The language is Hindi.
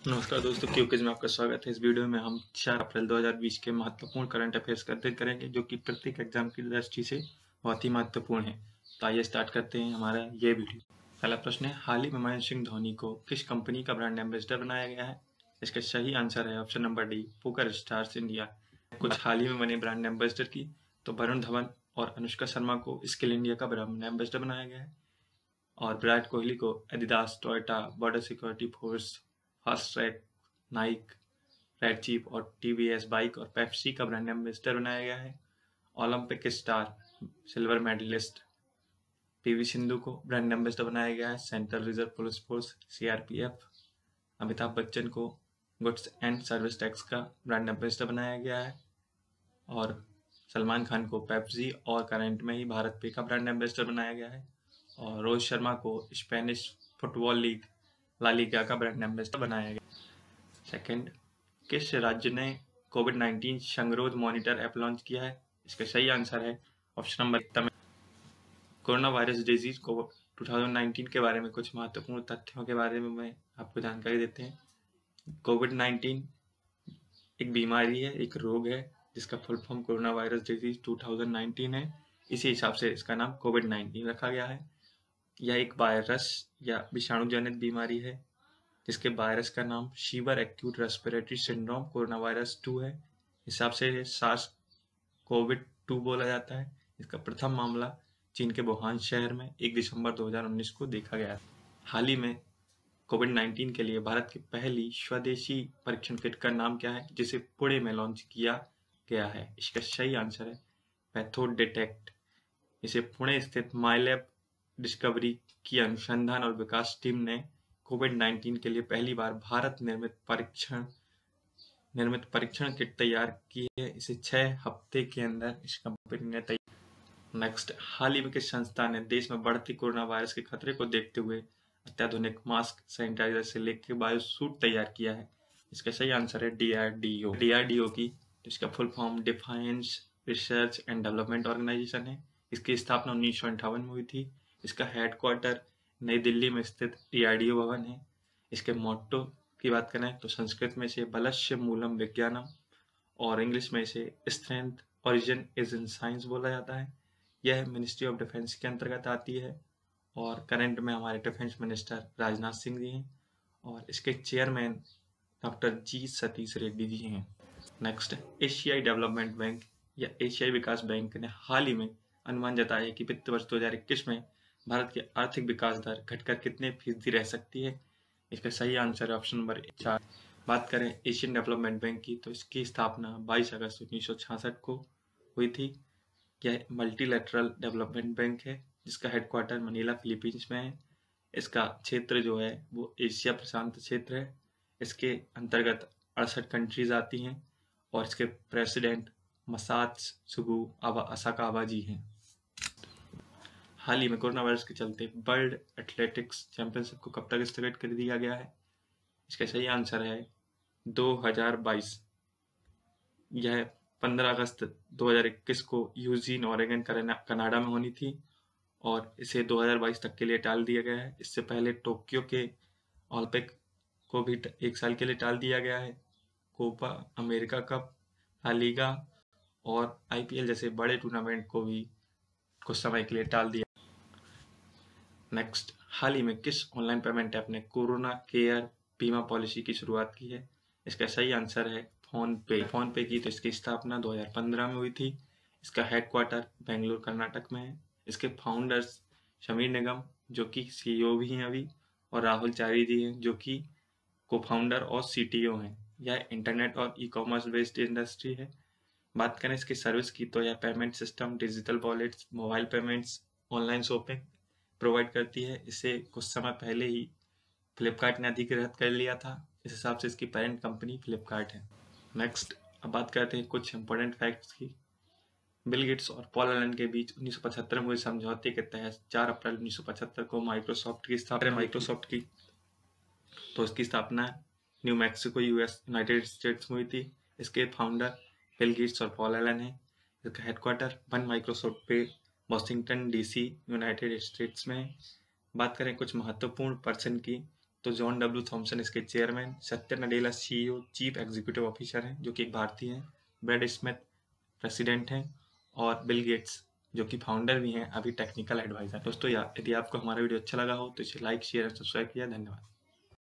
नमस्कार दोस्तों, क्यूक्विज में आपका स्वागत है। इस वीडियो में हम 4 अप्रैल 2020 के महत्वपूर्ण करंट अफेयर्स का अध्ययन करेंगे, जो कि प्रत्येक एग्जाम की दृष्टि से बहुत ही महत्वपूर्ण है। तो आइए स्टार्ट करते हैं हमारा ये वीडियो। पहला प्रश्न है, हाल ही में महेंद्र सिंह धोनी को किस कंपनी का ब्रांड एम्बेसडर बनाया गया है? इसका सही आंसर है option number D, poker stars India. कुछ हाल ही में बने ब्रांड एम्बेसडर की तो वरुण धवन और अनुष्का शर्मा को स्किल इंडिया का ब्रांड एम्बेसडर बनाया गया है, और विराट कोहली को Adidas, Toyota, border security force, fast track, Nike, red chief और टीवीएस बाइक और पेप्सी का ब्रांड एम्बेसडर बनाया गया है। Olympic star, silver medalist PV Sindhu को ब्रांड एम्बेसडर बनाया गया है central reserve police force CRPF. Amitabh Bachchan को गुड्स एंड सर्विस टैक्स का ब्रांड एम्बेसडर बनाया गया है, और सलमान खान को पेप्सी और करंट में ही भारत पे का ब्रांड एम्बेसडर बनाया गया है, और रोहित शर्मा को Spanish football league La Liga का ब्रांड एम्बेसडर बनाया गया। सेकंड, किस राज्य ने कोविड-19 संगरोध मॉनिटर ऐप लॉन्च किया है? इसका सही आंसर है option number Tamil. Corona virus disease को 2019 के बारे में कुछ महत्वपूर्ण तथ्यों के बारे में मैं आपको जानकारी देते हैं। कोविड-19 एक बीमारी है, एक रोग है जिसका full form corona virus disease 2019 है। इसी हिसाब से इसका नाम कोविड-19 रखा गया है। यह एक वायरस या विषाणु जनित बीमारी है जिसके वायरस का नाम severe acute respiratory syndrome corona virus 2 है। हिसाब से सार्स कोविड 2 बोला जाता है। इसका प्रथम मामला चीन के वुहान शहर में 1 दिसंबर 2019 को देखा गया। हाल ही में कोविड-19 के लिए भारत की पहली स्वदेशी परीक्षण किट का नाम क्या है, जिसे पुणे में लॉन्च किया गया है? इसका सही आंसर है पैथोडिटेक्ट। इसे पुणे स्थित माइलैब डिस्कवरी की अनुसंधान और विकास टीम ने कोविड-19 के लिए पहली बार भारत निर्मित परीक्षण किट तैयार की है। इसे 6 हफ्ते के अंदर इस कंपनी ने तैयार। नेक्स्ट, हाल ही में किस संस्था ने देश में बढ़ती कोरोना वायरस के खतरे को देखते हुए अत्याधुनिक मास्क, सैनिटाइजर से लेकर बायो सूट तैयार किया है? इसका सही आंसर है डीआरडीओ। डीआरडीओ की इसका full form defence research and development organisation है। इसकी स्थापना 1958 में हुई थी। इसका हेडक्वार्टर नई दिल्ली में स्थित डीआरडीओ भवन है। इसके मोट्टो की बात करें तो संस्कृत में इसे बलस्य मूलम विज्ञानम और इंग्लिश में इसे strength origin is in science बोला जाता है। यह मिनिस्ट्री ऑफ डिफेंस के अंतर्गत आती है, और करंट में हमारे डिफेंस मिनिस्टर राजनाथ सिंह जी हैं, और इसके chairman doctor G Satish Reddy ji हैं। नेक्स्ट, एशियाई डेवलपमेंट बैंक या एशियाई विकास बैंक ने हाल ही में अनुमान जताया है कि वित्त वर्ष 2021 में भारत की आर्थिक विकास दर घटकर कितने फीसदी रह सकती है? इसका सही आंसर है ऑप्शन नंबर 4। बात करें एशियन डेवलपमेंट बैंक की तो इसकी स्थापना 22 अगस्त 1966 को हुई थी। यह मल्टीलैटरल डेवलपमेंट बैंक है जिसका हेडक्वार्टर मनीला फिलीपींस में है। इसका क्षेत्र जो है वो एशिया प्रशांत क्षेत्र है। इसके अंतर्गत 68 कंट्रीज आती हैं, और इसके प्रेसिडेंट मसात्सुगु असाकावा जी हैं। हाल ही में कोरोना वायरस के चलते वर्ल्ड एथलेटिक्स चैंपियनशिप को कब तक स्थगित कर दिया गया है? इसका सही आंसर है 2022। यह 15 अगस्त 2021 को यूजीन ओरेगन कनाडा में होनी थी, और इसे 2022 तक के लिए टाल दिया गया है। इससे पहले टोक्यो के ओलंपिक को भी 1 साल के लिए टाल दिया गया है। Copa America cup, La Liga और आईपीएल जैसे बड़े टूर्नामेंट को भी कुछ समय के लिए टाल दिया। नेक्स्ट, हाल ही में किस ऑनलाइन पेमेंट ऐप ने कोरोना केयर बीमा पॉलिसी की शुरुआत की है? इसका सही आंसर है फोन पे। फोन पे की तो इसकी स्थापना 2015 में हुई थी। इसका हेडक्वार्टर बेंगलुरु कर्नाटक में है। इसके फाउंडर्स समीर निगम जो कि सीईओ भी हैं अभी, और राहुल चारी जी हैं जो कि को फाउंडर और सीटीओ हैं। यह इंटरनेट और ई कॉमर्स बेस्ड इंडस्ट्री है। बात करें इसकी सर्विस की तो यह payment system, digital wallets, mobile payments, online shopping provide करती है। इसे कुछ समय पहले ही फ्लिपकार्ट ने अधिग्रहित कर लिया था। इस हिसाब से इसकी पेरेंट कंपनी फ्लिपकार्ट है। नेक्स्ट, अब बात करते हैं कुछ इंपॉर्टेंट फैक्ट्स की। बिल गेट्स और पॉल एलन के बीच 1975 में हुए समझौते के तहत 4 अप्रैल 1975 को माइक्रोसॉफ्ट की स्थापना New Mexico US United States में हुई थी। इसके फाउंडर बिल गेट्स और पॉल एलन है। इसका हेडक्वार्टर 1 माइक्रोसॉफ्ट पे वॉशिंगटन डीसी यूनाइटेड स्टेट्स में है। बात करें कुछ महत्वपूर्ण पर्सन की तो जॉन डब्ल्यू थॉमसन इसके chairman, Satya Nadella CEO chief executive officer हैं जो कि एक भारतीय हैं, ब्रैड स्मिथ प्रेसिडेंट हैं और बिल गेट्स जो कि फाउंडर भी हैं, अभी टेक्निकल एडवाइजर। दोस्तों यदि आपको हमारा वीडियो अच्छा लगा हो तो इसे लाइक शेयर और सब्सक्राइब किया। धन्यवाद।